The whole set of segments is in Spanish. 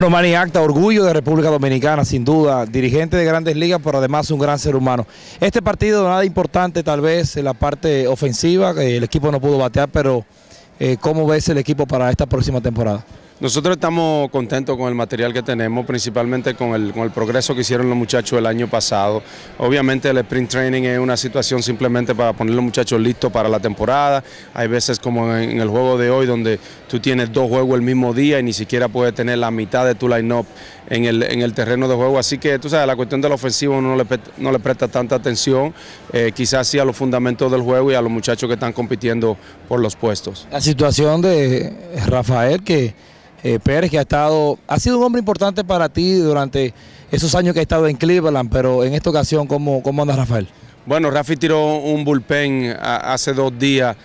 Manny Acta, orgullo de República Dominicana, sin duda, dirigente de Grandes Ligas, pero además un gran ser humano. Este partido nada importante tal vez en la parte ofensiva, el equipo no pudo batear, pero ¿cómo ves el equipo para esta próxima temporada? Nosotros estamos contentos con el material que tenemos, principalmente con el progreso que hicieron los muchachos el año pasado. Obviamente el sprint training es una situación simplemente para poner los muchachos listos para la temporada. Hay veces como en el juego de hoy donde tú tienes 2 juegos el mismo día y ni siquiera puedes tener la mitad de tu line-up en el terreno de juego. Así que tú sabes, la cuestión de la ofensiva uno no le presta tanta atención, quizás sí a los fundamentos del juego y a los muchachos que están compitiendo por los puestos. La situación de Rafael Pérez, que ha sido un hombre importante para ti durante esos años que ha estado en Cleveland, pero en esta ocasión, ¿cómo anda Rafael? Bueno, Rafi tiró un bullpen hace 2 días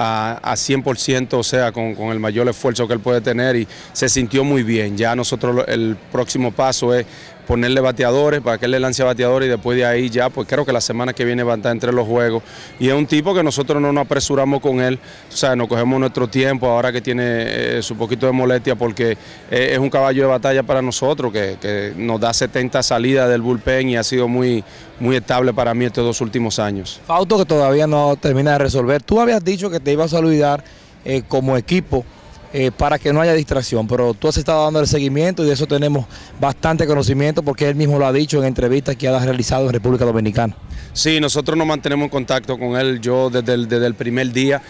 a 100%, o sea, con el mayor esfuerzo que él puede tener y se sintió muy bien. Ya nosotros el próximo paso es ponerle bateadores para que él le lance a bateadores y después de ahí ya, pues creo que la semana que viene va a estar entre los juegos. Y es un tipo que nosotros no nos apresuramos con él, o sea, nos cogemos nuestro tiempo ahora que tiene su poquito de molestia porque es un caballo de batalla para nosotros que nos da 70 salidas del bullpen y ha sido muy estable para mí estos 2 últimos años. Fausto, que todavía no termina de resolver. Tú habías dicho que te ibas a olvidar como equipo para que no haya distracción, pero tú has estado dando el seguimiento y de eso tenemos bastante conocimiento porque él mismo lo ha dicho en entrevistas que ha realizado en República Dominicana. Sí, nosotros nos mantenemos en contacto con él, yo desde el primer día,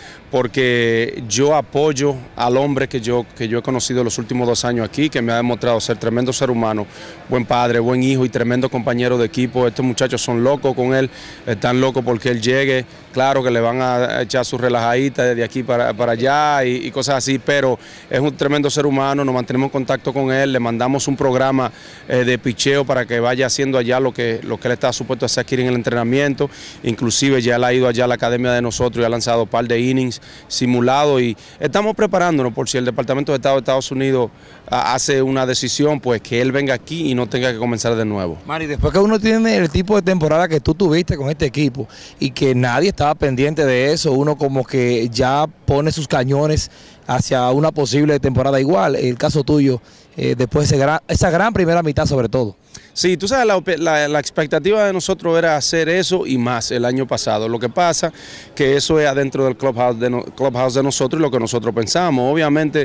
porque yo apoyo al hombre que yo he conocido los últimos 2 años aquí, que me ha demostrado ser tremendo ser humano, buen padre, buen hijo y tremendo compañero de equipo. Estos muchachos son locos con él, están locos porque él llegue, claro que le van a echar sus relajaditas de aquí para allá y cosas así, pero es un tremendo ser humano, nos mantenemos en contacto con él, le mandamos un programa de picheo para que vaya haciendo allá lo que él está supuesto a hacer aquí en el entrenamiento. Inclusive ya él ha ido allá a la academia de nosotros y ha lanzado un par de innings simulados y estamos preparándonos por si el Departamento de Estado de Estados Unidos hace una decisión, pues que él venga aquí y no tenga que comenzar de nuevo. Mari, después que uno tiene el tipo de temporada que tú tuviste con este equipo y que nadie estaba pendiente de eso, uno como que ya pone sus cañones hacia una posible temporada igual. El caso tuyo, después de esa gran primera mitad sobre todo. Sí, tú sabes, la expectativa de nosotros era hacer eso y más el año pasado. Lo que pasa que eso es adentro del clubhouse de nosotros y lo que nosotros pensamos. Obviamente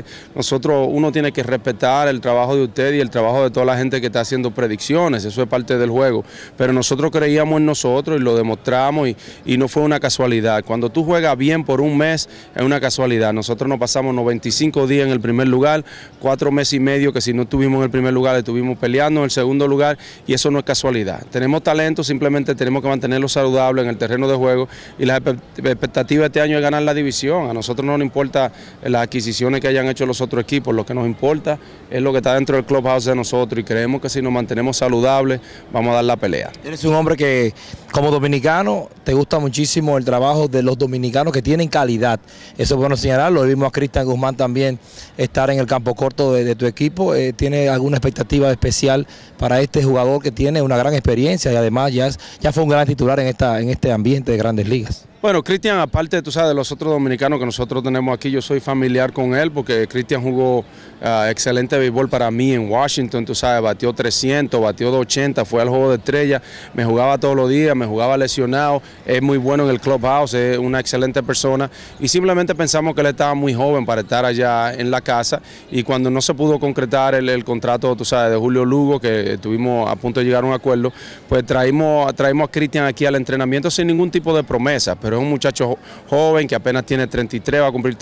uno tiene que respetar el trabajo de usted y el trabajo de toda la gente que está haciendo predicciones, eso es parte del juego. Pero nosotros creíamos en nosotros y lo demostramos y no fue una casualidad. Cuando tú juegas bien por un mes es una casualidad. Nosotros nos pasamos 95 días en el primer lugar, 4 meses y medio que si no estuvimos en el primer lugar estuvimos peleando en el segundo lugar. Y eso no es casualidad. Tenemos talento, simplemente tenemos que mantenerlo saludable en el terreno de juego y la expectativa de este año es ganar la división. A nosotros no nos importa las adquisiciones que hayan hecho los otros equipos, lo que nos importa es lo que está dentro del clubhouse de nosotros y creemos que si nos mantenemos saludables vamos a dar la pelea. Eres un hombre que como dominicano te gusta muchísimo el trabajo de los dominicanos que tienen calidad. Eso es bueno señalarlo. Vimos a Cristian Guzmán también estar en el campo corto de tu equipo. ¿Tiene alguna expectativa especial para este jugador que tiene una gran experiencia y además ya fue un gran titular en este ambiente de Grandes Ligas? Bueno, Cristian, aparte, tú sabes, de los otros dominicanos que nosotros tenemos aquí, yo soy familiar con él porque Cristian jugó excelente béisbol para mí en Washington, tú sabes, batió 300, batió 280, fue al juego de estrella, me jugaba todos los días, me jugaba lesionado, es muy bueno en el clubhouse, es una excelente persona y simplemente pensamos que él estaba muy joven para estar allá en la casa y cuando no se pudo concretar el contrato, tú sabes, de Julio Lugo, que estuvimos a punto de llegar a un acuerdo, pues traímos a Cristian aquí al entrenamiento sin ningún tipo de promesa, pero es un muchacho joven que apenas tiene 33, va a cumplir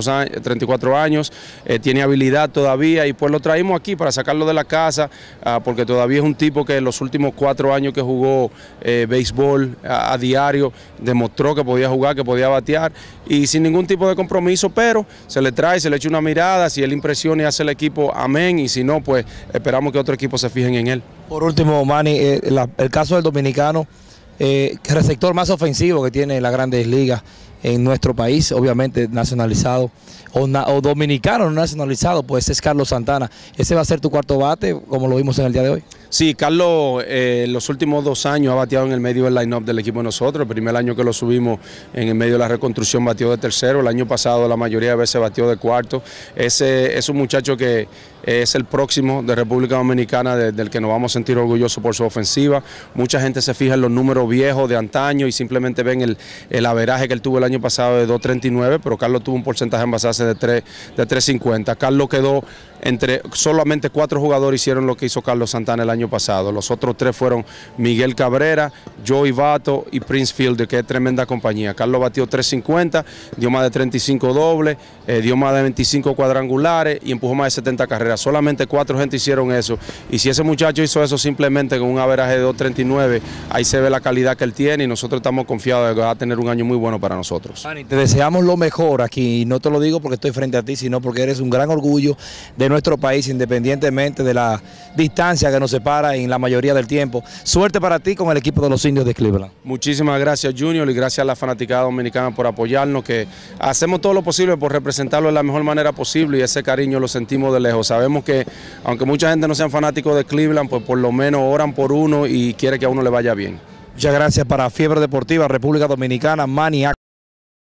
34 años, tiene habilidad todavía y pues lo traímos aquí para sacarlo de la casa porque todavía es un tipo que en los últimos 4 años que jugó béisbol a diario demostró que podía jugar, que podía batear y sin ningún tipo de compromiso, pero se le trae, se le echa una mirada, si él impresiona y hace el equipo, amén, y si no, pues esperamos que otro equipo se fijen en él. Por último, Manny, el caso del dominicano, receptor más ofensivo que tiene las Grandes Ligas en nuestro país, obviamente nacionalizado o dominicano no nacionalizado, pues es Carlos Santana. ¿Ese va a ser tu cuarto bate, como lo vimos en el día de hoy? Sí, Carlos los últimos 2 años ha bateado en el medio del line-up del equipo de nosotros. El primer año que lo subimos en el medio de la reconstrucción batió de tercero. El año pasado la mayoría de veces batió de cuarto. Es un muchacho que es el próximo de República Dominicana del que nos vamos a sentir orgullosos por su ofensiva. Mucha gente se fija en los números viejos de antaño y simplemente ven el averaje que él tuvo el año pasado de 2.39, pero Carlos tuvo un porcentaje en base de 3.50. Carlos quedó solamente 4 jugadores hicieron lo que hizo Carlos Santana el año pasado. Los otros 3 fueron Miguel Cabrera, Joey Votto y Prince Fielder, que es tremenda compañía. Carlos batió 3.50, dio más de 35 dobles, dio más de 25 cuadrangulares y empujó más de 70 carreras. Solamente 4 gente hicieron eso. Y si ese muchacho hizo eso simplemente con un averaje de 2.39, ahí se ve la calidad que él tiene y nosotros estamos confiados de que va a tener un año muy bueno para nosotros. Manny, te deseamos lo mejor aquí, y no te lo digo porque estoy frente a ti, sino porque eres un gran orgullo de nuestro país, independientemente de la distancia que nos separa en la mayoría del tiempo. Suerte para ti con el equipo de los Indios de Cleveland. Muchísimas gracias, Junior, y gracias a la fanaticada dominicana por apoyarnos, que hacemos todo lo posible por representarlo de la mejor manera posible y ese cariño lo sentimos de lejos. Sabemos que aunque mucha gente no sean fanáticos de Cleveland, pues por lo menos oran por uno y quiere que a uno le vaya bien. Muchas gracias. Para Fiebre Deportiva, República Dominicana, Manny